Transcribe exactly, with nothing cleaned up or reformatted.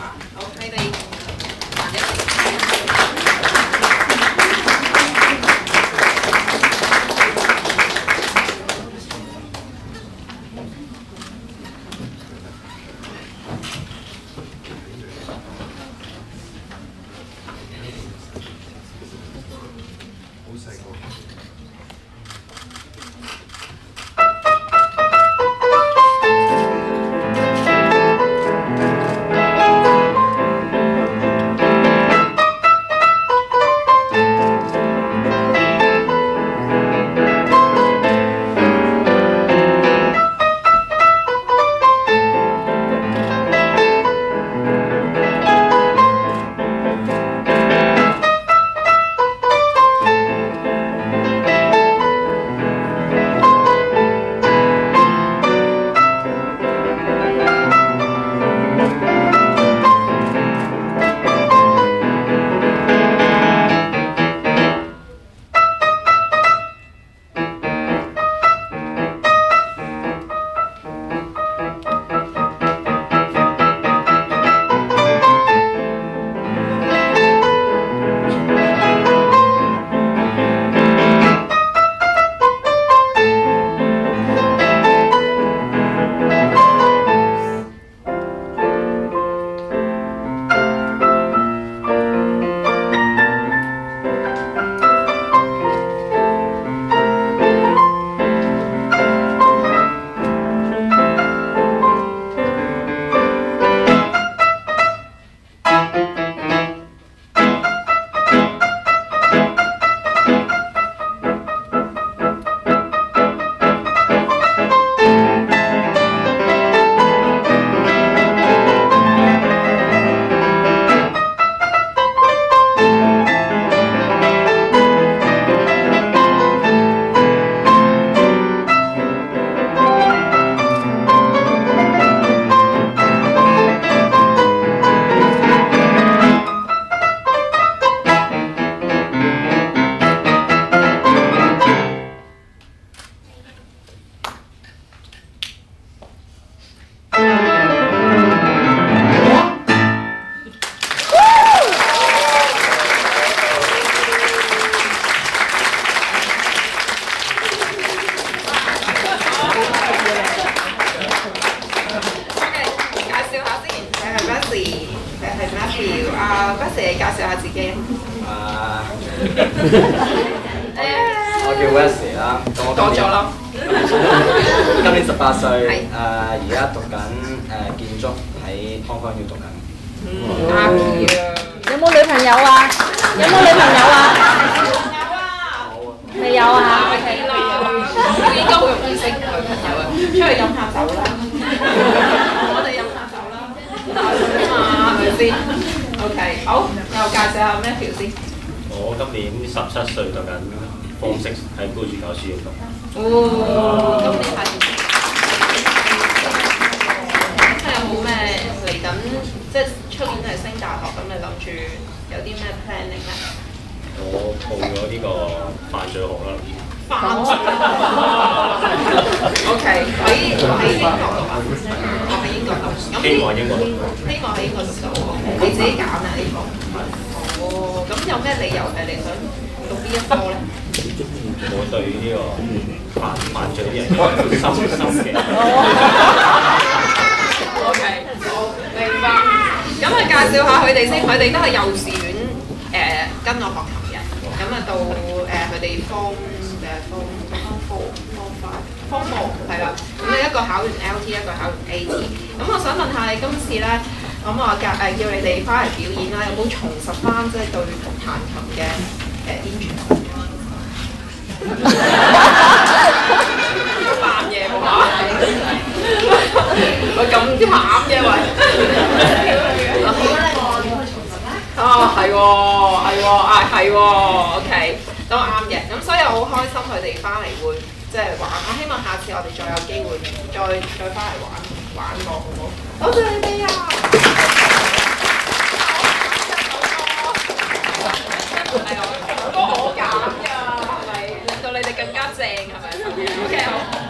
啊？好，你哋行一齊。 好細個。 啊 ，Wesley 你介紹下自己啊，我叫 Wesley 啦，咁我講咗咯。 今年十八歲，誒而家讀緊誒建築喺 Hong Kong 要讀緊。 啱嘅。 有冇女朋友啊？有冇女朋友啊？未有啊？ 係啦，應該好容易識女朋友啊！出去飲下酒啦，我哋飲下酒啦，打水嘛，係咪先 ？OK， 好，又介紹下 Matthew 先。 我今年十七歲讀緊 Form Six 喺高處教書院讀。 哦，今年係。咁有冇咩嚟緊？即係出年係升大學，咁你諗住有啲咩 planning 咧？ 我報咗呢個犯罪學啦。 犯罪？O K， 喺喺英國讀啊？我喺英國讀。 希望英國讀。 希望喺英國讀到，你自己揀啊呢個。哦，咁有咩理由係你想讀呢一科咧？ 我對呢個犯犯罪啲人深深嘅。 O K， 好，明白。咁啊，介紹下佢哋先，佢哋都係幼稚園誒跟我學琴嘅，咁啊到誒佢哋 form 誒 form form four form five form four 係啦，咁你一個考完 L T， 一個考完 A T。咁我想問下你今次咧，咁我教誒叫你哋翻嚟表演啦，有冇重拾翻即係對彈琴嘅誒 interest？扮嘢冇嘛？我咁慘嘅喂！哦，係喎，係喎，啊係喎 ，OK， 都啱嘅。咁所以我好開心佢哋翻嚟會即係玩。我希望下次我哋再有機會再再翻嚟玩玩過，好唔好？多謝你哋啊！係啊，歌我揀㗎，係咪令到你哋更加正係咪 ？OK 好。